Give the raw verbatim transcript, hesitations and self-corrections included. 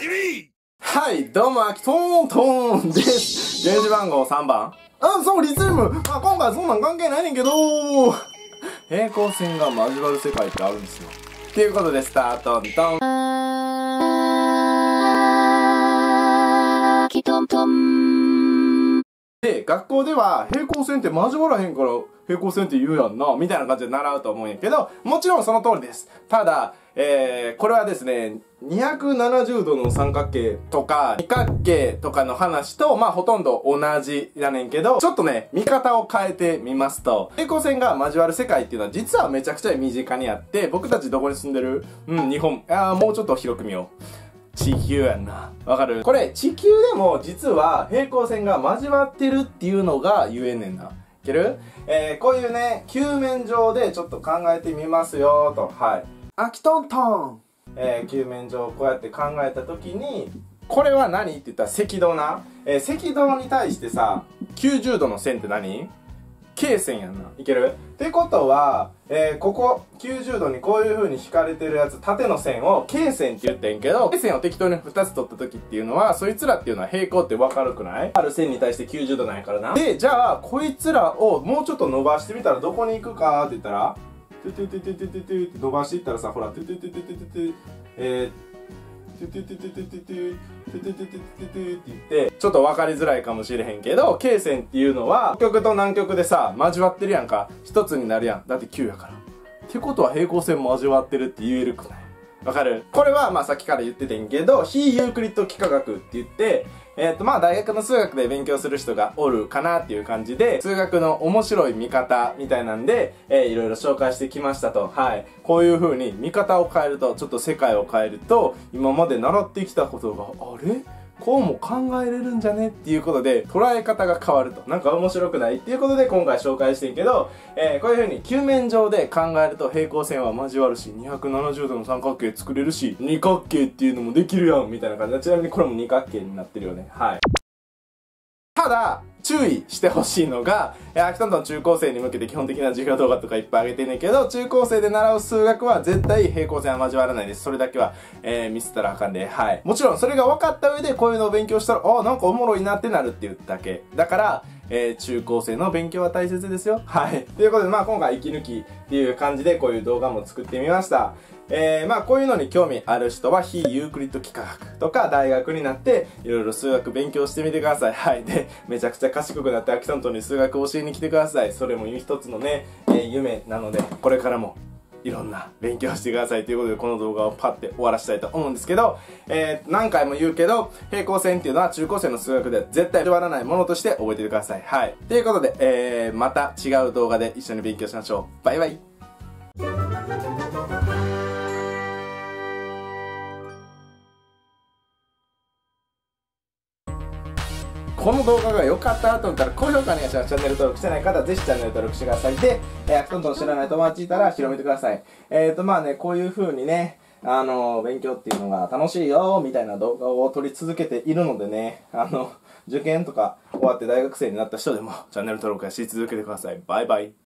はい、どうも、あきとーんとーんです。原子番号さんばん。あ、そう、リズム。まあ、今回そんなん関係ないねんけど、平行線が交わる世界ってあるんですよ。ということで、スタートントン。あきとんとん。で、学校では平行線って交わらへんから平行線って言うやんな、みたいな感じで習うと思うんやけど、もちろんその通りです。ただ、えー、これはですね、にひゃくななじゅうどの三角形とか二角形とかの話と、まあほとんど同じやねんけど、ちょっとね、見方を変えてみますと、平行線が交わる世界っていうのは実はめちゃくちゃ身近にあって、僕たちどこに住んでる？うん、日本。あー、もうちょっと広く見よう。地球やんな。わかる？これ、地球でも実は平行線が交わってるっていうのが言えんねんな。いける？えー、こういうね、球面上でちょっと考えてみますよと。はい。あきとんとん。えー、球面上こうやって考えたときに、これは何って言ったら赤道な。えー、赤道に対してさ、きゅうじゅうどの線って何？経線やんな。いける？ってことは、えー、ここきゅうじゅうどにこういう風に引かれてるやつ、縦の線を経線って言ってんけど、経線を適当にふたつ取った時っていうのは、そいつらっていうのは平行ってわかるくない？ある線に対してきゅうじゅうどなんやからな。で、じゃあ、こいつらをもうちょっと伸ばしてみたらどこに行くかって言ったら、トゥトゥトゥトゥトゥトゥトゥって伸ばしていったらさ、ほら、トゥトゥトゥトゥトゥトゥトゥ、えー、トゥトゥトゥトゥトゥトゥトゥトゥトゥトゥトゥトゥトゥって言って、ちょっと分かりづらいかもしれへんけど、経線っていうのは、北極と南極でさ、交わってるやんか。一つになるやん。だってきゅうやから。ってことは平行線交わってるって言えるくない？わかる？これはまあさっきから言っててんけど、非ユークリッド幾何学って言って、えっとまあ大学の数学で勉強する人がおるかなっていう感じで、数学の面白い見方みたいなんで、えー、いろいろ紹介してきましたと。はい。こういう風に見方を変えると、ちょっと世界を変えると、今まで習ってきたことが、あれ？こうも考えれるんじゃねっていうことで捉え方が変わると。なんか面白くないっていうことで今回紹介してんけど、えー、こういう風に球面上で考えると平行線は交わるし、にひゃくななじゅうどの三角形作れるし、二角形っていうのもできるやんみたいな感じで、ちなみにこれも二角形になってるよね。はい。ただ、注意してほしいのが、あきとんとん中高生に向けて基本的な授業動画とかいっぱい上げてんねんけど、中高生で習う数学は絶対平行線は交わらないです。それだけは、えー、ミスったらあかんで、はい。もちろんそれが分かった上でこういうのを勉強したら、ああ、なんかおもろいなってなるっていうだけ。だから、えー、中高生の勉強は大切ですよ。はい。ということで、まあ今回息抜きっていう感じでこういう動画も作ってみました。えー、まあこういうのに興味ある人は非ユークリッド幾何学とか大学になっていろいろ数学勉強してみてください。はい。で、めちゃくちゃ賢くなってあきとんとんに数学教えに来てください。それも一つのね、えー、夢なので、これからもいろんな勉強してくださいということで、この動画をパッて終わらせたいと思うんですけど、えー、何回も言うけど、平行線っていうのは中高生の数学では絶対変わらないものとして覚えててください。はい。ということで、えー、また違う動画で一緒に勉強しましょう。バイバイ。この動画が良かったと思ったら高評価お願いします。チャンネル登録してない方はぜひチャンネル登録してください。で、えー、あきとんとん知らない友達いたら広めてください。えーとまあね、こういう風にね、あの、勉強っていうのが楽しいよみたいな動画を撮り続けているのでね、あの、受験とか終わって大学生になった人でもチャンネル登録し続けてください。バイバイ。